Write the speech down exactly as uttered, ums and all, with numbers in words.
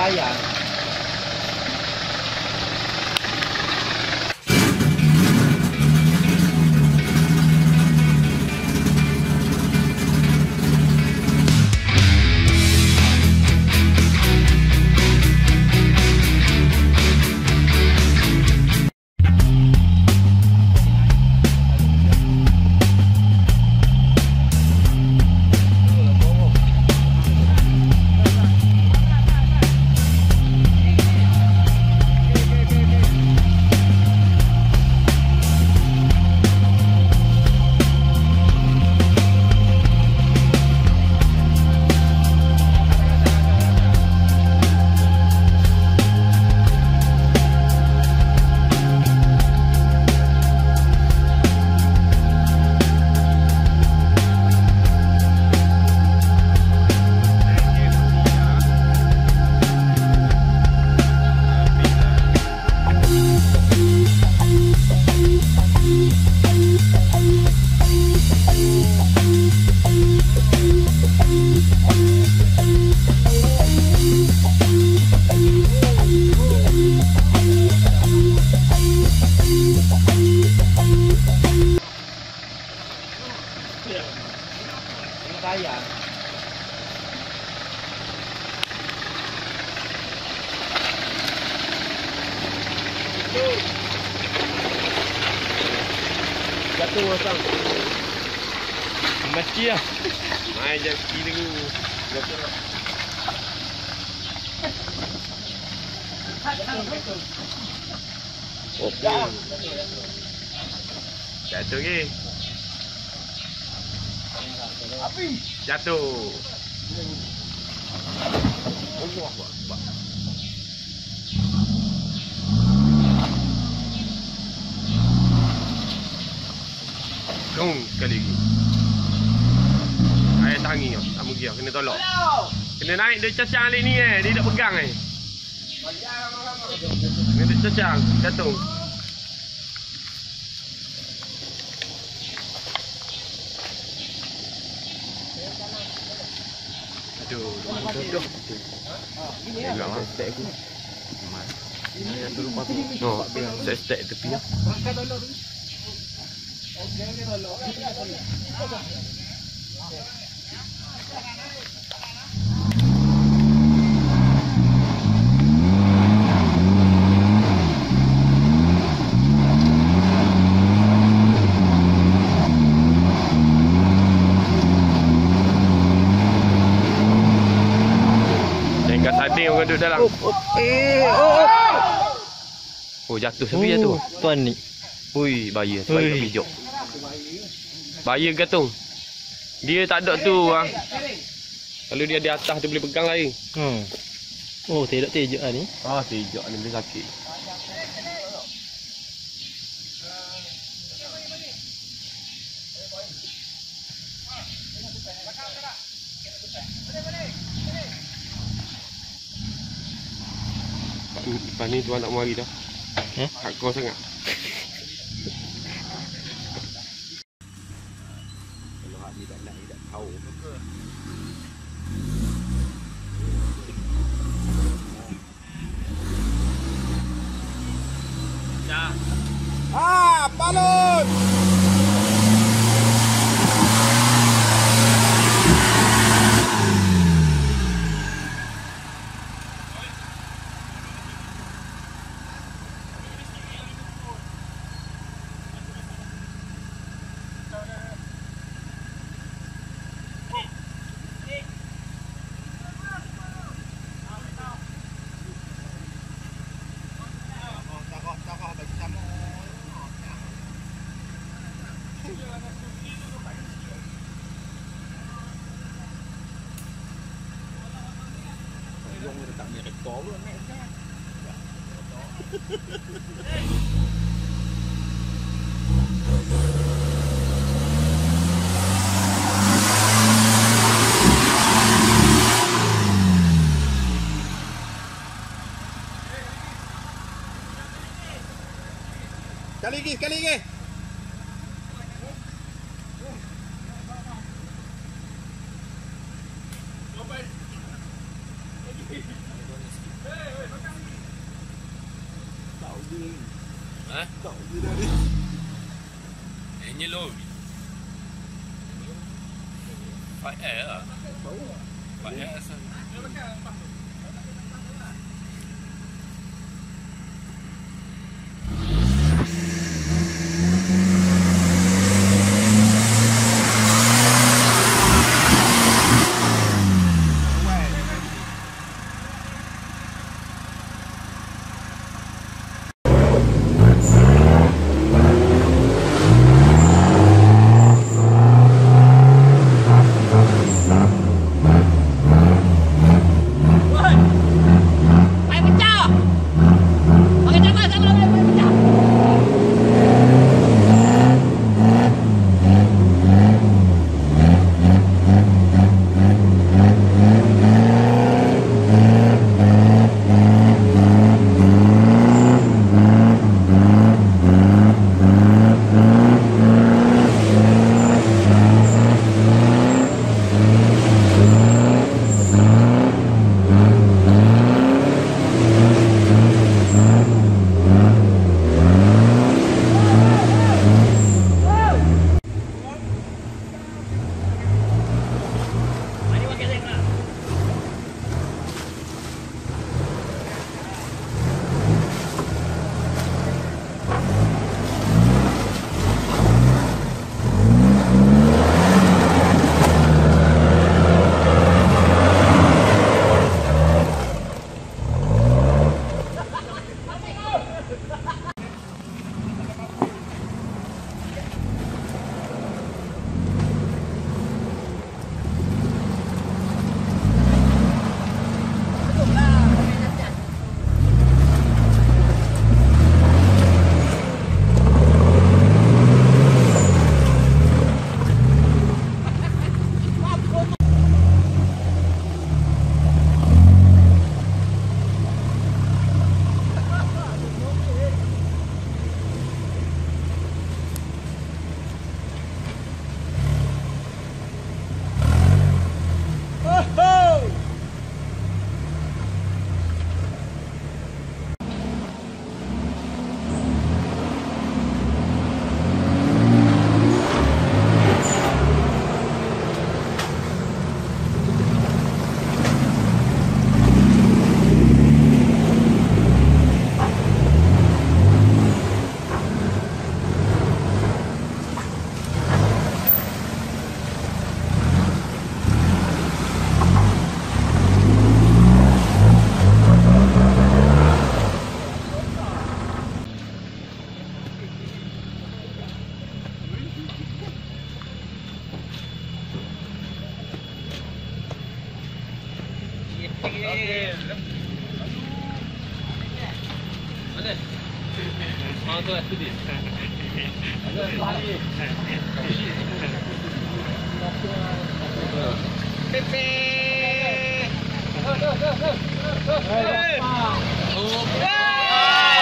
Bayar. Bayar. Jatuh masang. Mesti lah. Main je kiri dulu. Jatuh. Okey. Jatuh lagi. Api. Jatuh. Allah Akbar. Kong sekali lagi. Air tangi tau. Tak mugi tau. Kena tolak. Kena naik dia cacang alik ni eh. Dia tak pegang eh. Kena dia cacang. Jatuh. Aduh, aduh, aduh. Enggak mas, stek aku. Ini yang turun pakai. No, saya stek tepi ya. Tadi orang duduk dalam. Oh, oh, eh, oh, oh. Oh, jatuh sampai jatuh. Tuan ni. Ui, bahaya. Sebab tak pijak. Bahaya gantung. Dia tak ada tu ah. Kalau dia di atas dia boleh pegang lagi. Hmm. Oh, tidak tejak ah ni. Ah, tejak ni boleh sakit. Lepas ni tuan tak mari dah. Eh? Hardcore sangat. Kalau hak ni tak nak, ni tak tahu. Dah. Ah, balon! Sekali lagi, sekali lagi. Ha? Ini lori. Pak air lah. Pak air asal. Mana? Ah tu lah tu dia. Ada lari. Pepe. Go go go go. Oh.